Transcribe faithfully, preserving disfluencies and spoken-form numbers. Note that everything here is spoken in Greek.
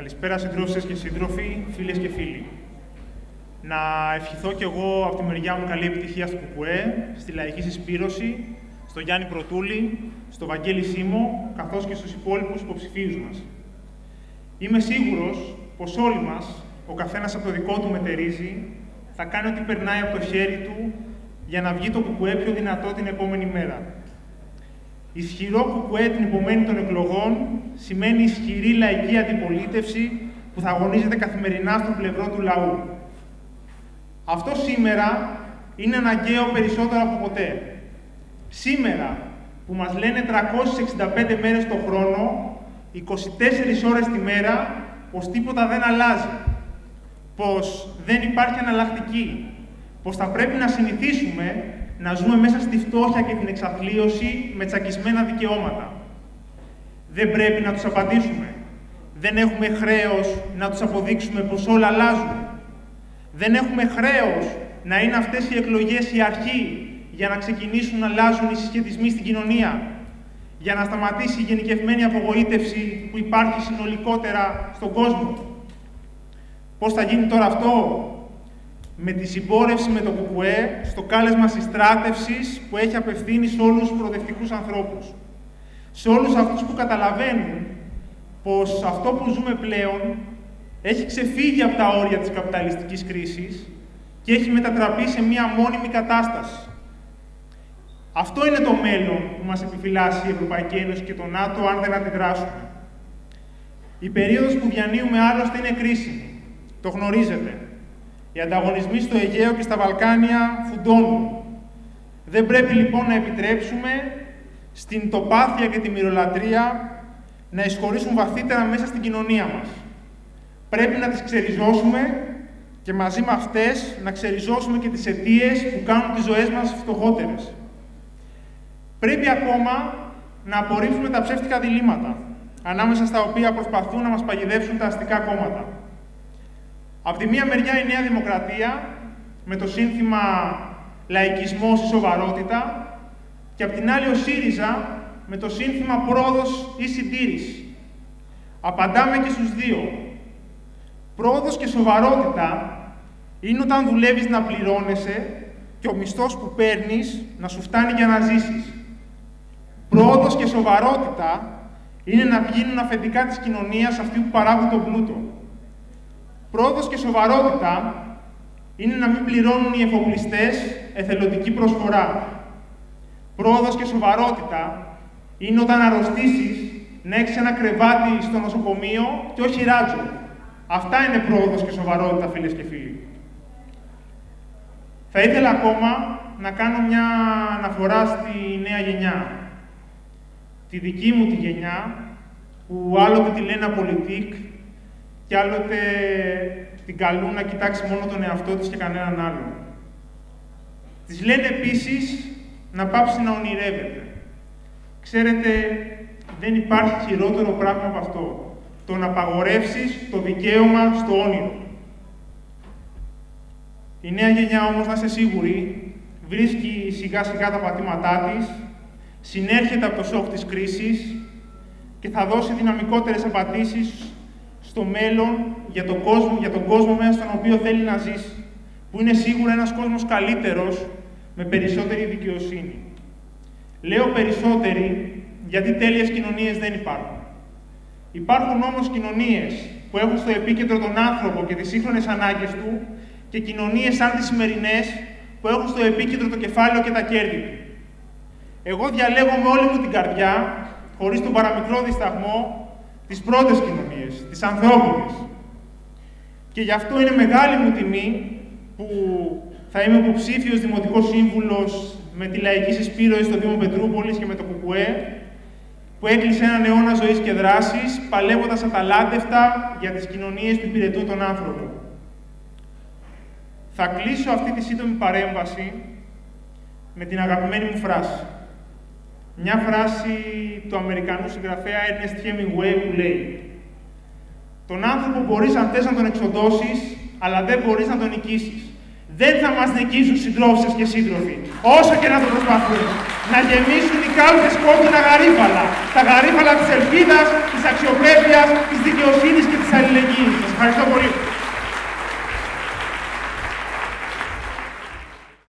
Καλησπέρα συντρόφισσες και σύντροφοι, φίλες και φίλοι. Να ευχηθώ κι εγώ από τη μεριά μου καλή επιτυχία στο ΚΚΕ, στη Λαϊκή Συσπήρωση, στο Γιάννη Πρωτούλη, στο Βαγγέλη Σίμω, καθώς και στους υπόλοιπους υποψηφίους μας. Είμαι σίγουρος πως όλοι μας, ο καθένας από το δικό του μετερίζει, θα κάνει ό,τι περνάει από το χέρι του για να βγει το ΚΚΕ πιο δυνατό την επόμενη μέρα. Ισχυρό ΚΚΕ την επομένη των εκλογών σημαίνει ισχυρή λαϊκή αντιπολίτευση που θα αγωνίζεται καθημερινά στο πλευρό του λαού. Αυτό σήμερα είναι αναγκαίο περισσότερο από ποτέ. Σήμερα που μας λένε τριακόσιες εξήντα πέντε μέρες το χρόνο, είκοσι τέσσερις ώρες τη μέρα, πως τίποτα δεν αλλάζει, πως δεν υπάρχει εναλλακτική, πως θα πρέπει να συνηθίσουμε να ζούμε μέσα στη φτώχεια και την εξαθλίωση με τσακισμένα δικαιώματα. Δεν πρέπει να τους απαντήσουμε. Δεν έχουμε χρέος να τους αποδείξουμε πως όλα αλλάζουν. Δεν έχουμε χρέος να είναι αυτές οι εκλογές η αρχή για να ξεκινήσουν να αλλάζουν οι συσχετισμοί στην κοινωνία, για να σταματήσει η γενικευμένη απογοήτευση που υπάρχει συνολικότερα στον κόσμο. Πώς θα γίνει τώρα αυτό? Με τη συμπόρευση με το ΚΚΕ στο κάλεσμα συστράτευσης που έχει απευθύνει σε όλους τους προοδευτικούς ανθρώπους. Σε όλους αυτούς που καταλαβαίνουν πως αυτό που ζούμε πλέον έχει ξεφύγει από τα όρια της καπιταλιστικής κρίσης και έχει μετατραπεί σε μία μόνιμη κατάσταση. Αυτό είναι το μέλλον που μας επιφυλάσσει η Ευρωπαϊκή Ένωση και το ΝΑΤΟ αν δεν αντιδράσουμε. Η περίοδος που διανύουμε άλλωστε είναι κρίσιμη. Το γνωρίζετε. Οι ανταγωνισμοί στο Αιγαίο και στα Βαλκάνια φουντώνουν. Δεν πρέπει λοιπόν να επιτρέψουμε στην τοπάθεια και τη μυρολατρεία να εισχωρήσουν βαθύτερα μέσα στην κοινωνία μας. Πρέπει να τις ξεριζώσουμε και μαζί με αυτές να ξεριζώσουμε και τις αιτίες που κάνουν τις ζωές μας φτωχότερες. Πρέπει ακόμα να απορρίψουμε τα ψεύτικα διλήμματα, ανάμεσα στα οποία προσπαθούν να μας παγιδεύσουν τα αστικά κόμματα. Από τη μία μεριά η Νέα Δημοκρατία, με το σύνθημα «Λαϊκισμός ή σοβαρότητα», και από την άλλη ο ΣΥΡΙΖΑ, με το σύνθημα «Πρόοδος ή συντήρηση». Απαντάμε και στους δύο. Πρόοδος και σοβαρότητα είναι όταν δουλεύεις να πληρώνεσαι και ο μισθός που παίρνεις να σου φτάνει για να ζήσεις. Πρόοδος και σοβαρότητα είναι να βγαίνουν αφεντικά της κοινωνίας αυτοί που παράγουν τον πλούτο. Πρόοδος και σοβαρότητα είναι να μην πληρώνουν οι εφοπλιστές εθελοντική προσφορά. Πρόοδος και σοβαρότητα είναι όταν αρρωστήσεις να έχεις ένα κρεβάτι στο νοσοκομείο και όχι ράτζο. Αυτά είναι πρόοδος και σοβαρότητα, φίλες και φίλοι. Θα ήθελα ακόμα να κάνω μια αναφορά στη νέα γενιά. Τη δική μου τη γενιά, που άλλοτε τη λένε απολυτικ και άλλοτε την καλούν να κοιτάξει μόνο τον εαυτό της και κανέναν άλλον. Της λένε επίσης να πάψει να ονειρεύεται. Ξέρετε, δεν υπάρχει χειρότερο πράγμα από αυτό. Το να απαγορεύσεις το δικαίωμα στο όνειρο. Η νέα γενιά όμως, να είστε σίγουροι, βρίσκει σιγά σιγά τα πατήματά της, συνέρχεται από το σοκ της κρίσης και θα δώσει δυναμικότερες απαντήσεις στο μέλλον για τον κόσμο, για τον κόσμο μέσα στον οποίο θέλει να ζήσει, που είναι σίγουρα ένας κόσμος καλύτερος, με περισσότερη δικαιοσύνη. Λέω περισσότεροι, γιατί τέλειες κοινωνίες δεν υπάρχουν. Υπάρχουν όμως κοινωνίες που έχουν στο επίκεντρο τον άνθρωπο και τις σύγχρονες ανάγκες του και κοινωνίες σαν τις σημερινές που έχουν στο επίκεντρο το κεφάλαιο και τα κέρδη του. Εγώ διαλέγω με όλη μου την καρδιά, χωρίς τον παραμικρό δισταγμό, τις πρώτες κοινωνίες, τις ανθρώπινες. Και γι' αυτό είναι μεγάλη μου τιμή που θα είμαι υποψήφιος δημοτικός σύμβουλος με τη Λαϊκή Συσπήρωση στο Δήμο Πετρούπολης και με το ΚΚΕ, που έκλεισε έναν αιώνα ζωής και δράσης, παλεύοντας αταλάντευτα για τις κοινωνίες που υπηρετούν τον άνθρωπο. Θα κλείσω αυτή τη σύντομη παρέμβαση με την αγαπημένη μου φράση. Μια φράση του Αμερικανού συγγραφέα Ernest Hemingway που λέει «Τον άνθρωπο μπορείς αν θες να τον εξοντώσεις, αλλά δεν μπορείς να τον νικήσεις. Δεν θα μας νικήσουν συντρόφισσες και σύντροφοι, όσο και να το προσπαθούν. Να γεμίσουν οι κάλπες κόκκινα γαρίφαλα. Τα γαρίφαλα της ελπίδας, της αξιοπρέπειας, της δικαιοσύνης και της αλληλεγγύης. Σας ευχαριστώ πολύ.